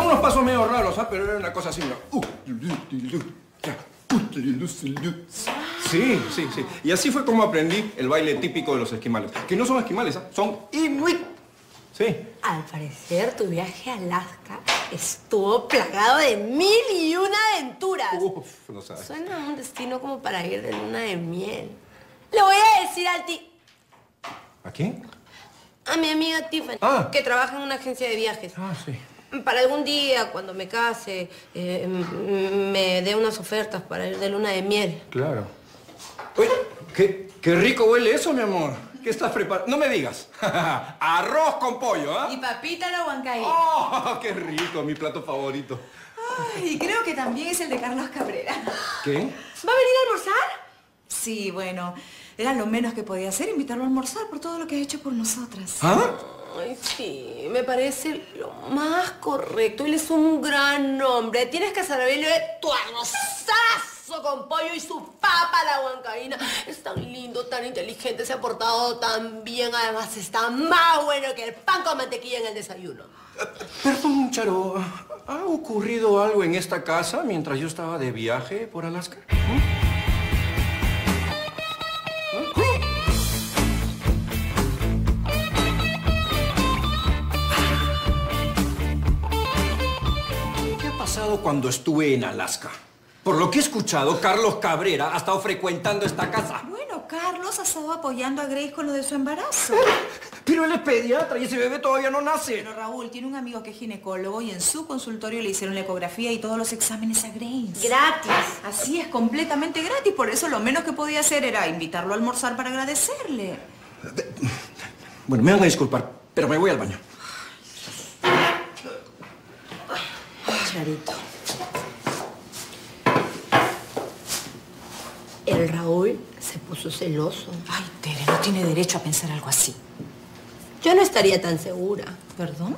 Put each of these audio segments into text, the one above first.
unos pasos medio raros, ¿ah? Pero era una cosa así, ¿no? Sí, sí, sí. Y así fue como aprendí el baile típico de los esquimales. Que no son esquimales, ¿ah? Son inuit. Sí. Al parecer, tu viaje a Alaska estuvo plagado de 1001 aventuras. Uf, no sabes. Suena a un destino como para ir de luna de miel. Le voy a decir al ti... ¿A quién? A mi amiga Tiffany, que trabaja en una agencia de viajes. Ah, sí. Para algún día, cuando me case, me dé unas ofertas para ir de luna de miel. Claro. Uy, qué rico huele eso, mi amor. ¿Qué estás preparando? No me digas. Arroz con pollo, ¿ah? Y papita la huancaína. ¡Oh, qué rico! Mi plato favorito. Ay, y creo que también es el de Carlos Cabrera. ¿Qué? ¿Va a venir a almorzar? Sí, bueno, era lo menos que podía hacer, invitarlo a almorzar por todo lo que ha hecho por nosotras. ¿Ah? Ay, sí, me parece lo más correcto. Él es un gran hombre. Tienes que servirle tu arrozazo con pollo y su papa a la huancaína. Es tan lindo, tan inteligente, se ha portado tan bien. Además, está más bueno que el pan con mantequilla en el desayuno. Perdón, Charo. ¿Ha ocurrido algo en esta casa mientras yo estaba de viaje por Alaska? Cuando estuve en Alaska. Por lo que he escuchado, Carlos Cabrera ha estado frecuentando esta casa. Bueno, Carlos ha estado apoyando a Grace con lo de su embarazo. Pero él es pediatra y ese bebé todavía no nace. Pero Raúl tiene un amigo que es ginecólogo y en su consultorio le hicieron la ecografía y todos los exámenes a Grace. Gratis. Así es, completamente gratis. Por eso lo menos que podía hacer era invitarlo a almorzar para agradecerle. Bueno, me van a disculpar, pero me voy al baño. Charito. El Raúl se puso celoso. Ay, Tere, no tiene derecho a pensar algo así. Yo no estaría tan segura. ¿Perdón?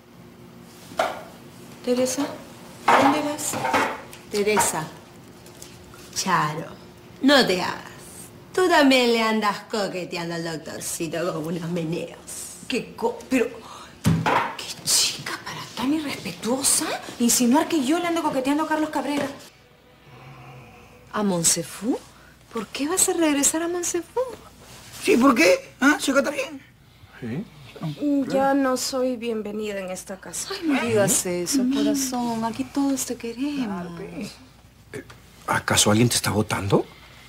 Teresa, ¿a dónde vas? Teresa. Chiaro, no te hagas. Tú también le andas coqueteando al doctorcito con unos meneos. Pero... ¿Qué chica para tan irrespetuosa? Insinuar que yo le ando coqueteando a Carlos Cabrera. ¿A Monsefú? ¿Por qué vas a regresar a Monsefú? Sí, ¿por qué? ¿Ah? ¿Se está bien? Sí. Ya no soy bienvenida en esta casa. Ay, no digas eso, corazón. Aquí todos te queremos. ¿Acaso alguien te está votando?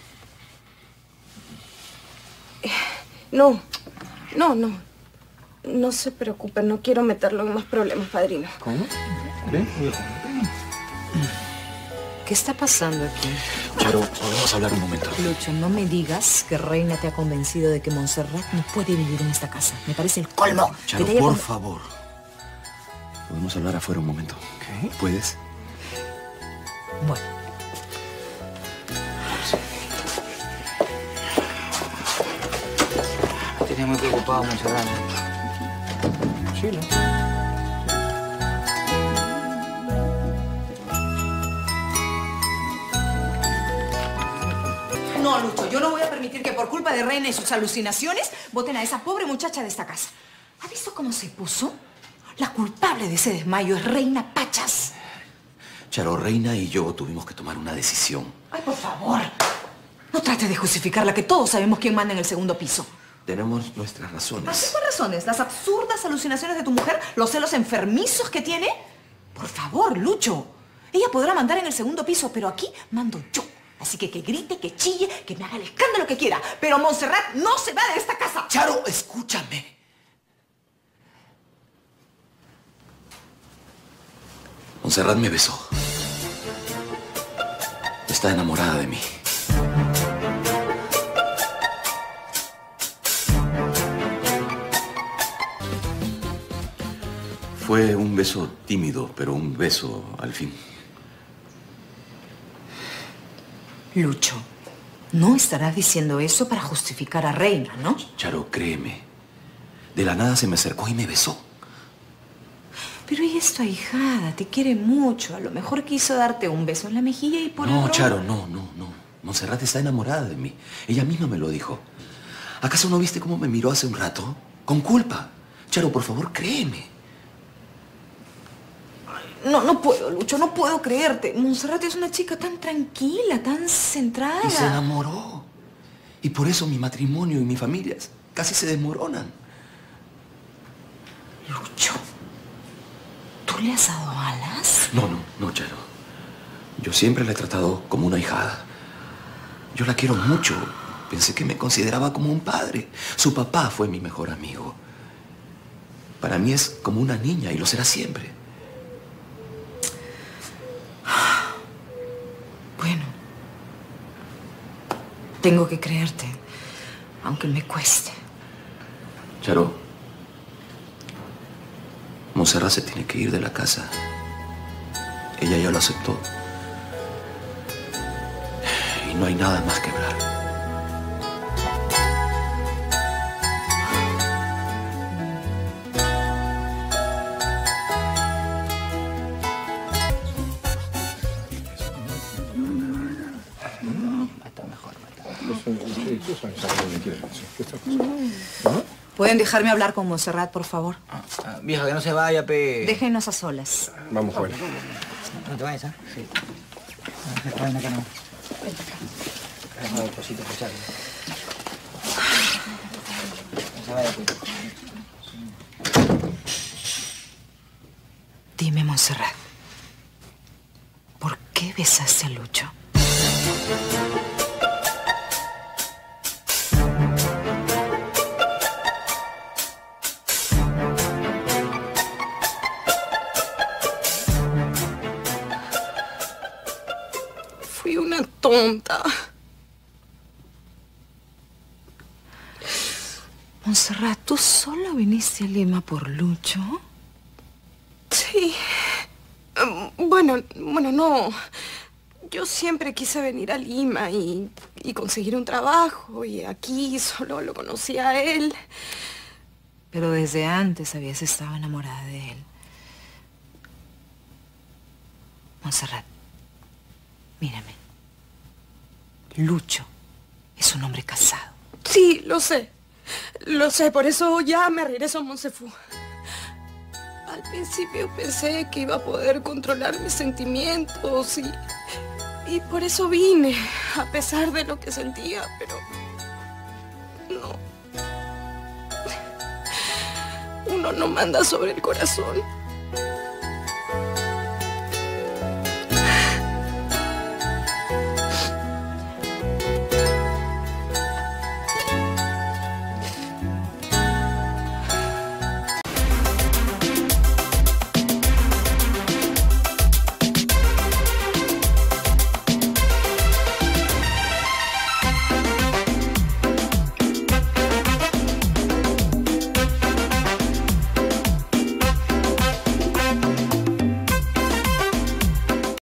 No. No se preocupe, no quiero meterlo en más problemas, padrino. ¿Cómo? ¿Qué? ¿Qué está pasando aquí? Charo, podemos hablar un momento. Lucho, no me digas que Reina te ha convencido de que Montserrat no puede vivir en esta casa. Me parece el colmo. Charo, por favor. Podemos hablar afuera un momento. ¿Qué? ¿Puedes? Bueno. Tenía muy preocupado, Montserrat. Sí, ¿no? No, Lucho, yo no voy a permitir que por culpa de Reina y sus alucinaciones voten a esa pobre muchacha de esta casa. ¿Ha visto cómo se puso? La culpable de ese desmayo es Reina Pachas. Charo, Reina y yo tuvimos que tomar una decisión. Ay, por favor. No trate de justificarla, que todos sabemos quién manda en el segundo piso. Tenemos nuestras razones. ¿Así por razones? ¿Las absurdas alucinaciones de tu mujer? ¿Los celos enfermizos que tiene? Por favor, Lucho. Ella podrá mandar en el segundo piso, pero aquí mando yo. Así que grite, que chille, que me haga el escándalo que quiera. Pero Montserrat no se va de esta casa. Charo, escúchame. Montserrat me besó. Está enamorada de mí. Fue un beso tímido, pero un beso al fin. Lucho, no estarás diciendo eso para justificar a Reina, ¿no? Charo, créeme. De la nada se me acercó y me besó. Pero ella es tu ahijada, te quiere mucho. A lo mejor quiso darte un beso en la mejilla y por No, Charo, no. Montserrat está enamorada de mí. Ella misma me lo dijo. ¿Acaso no viste cómo me miró hace un rato? Con culpa. Charo, por favor, créeme. Ay, No puedo, Lucho, no puedo creerte. Montserrat es una chica tan tranquila, tan centrada. Y se enamoró. Y por eso mi matrimonio y mi familia casi se desmoronan. Lucho, ¿tú le has dado alas? No, Charo. Yo siempre la he tratado como una ahijada. Yo la quiero mucho. Pensé que me consideraba como un padre. Su papá fue mi mejor amigo. Para mí es como una niña y lo será siempre. Bueno, tengo que creerte, aunque me cueste. Charo, Montserrat se tiene que ir de la casa. Ella ya lo aceptó. Y no hay nada más que hablar. ¿Pueden dejarme hablar con Montserrat, por favor? Vieja, que no se vaya, pe. Déjenos a solas. Vamos fuera. No te vayas, ¿ah? Sí. Ven acá, no. Vamos, cosita, escuchar. No se vaya, pues. Dime, Montserrat, ¿por qué besaste a Lucho? Fui una tonta. Montserrat, ¿tú solo viniste a Lima por Lucho? Sí. Bueno, no. Yo siempre quise venir a Lima y conseguir un trabajo. Y aquí solo lo conocía a él. Pero desde antes habías estado enamorada de él. Montserrat, mírame. Lucho es un hombre casado. Sí, lo sé. Lo sé, por eso ya me regreso a Montefú. Al principio pensé que iba a poder controlar mis sentimientos y por eso vine, a pesar de lo que sentía, pero no. Uno no manda sobre el corazón.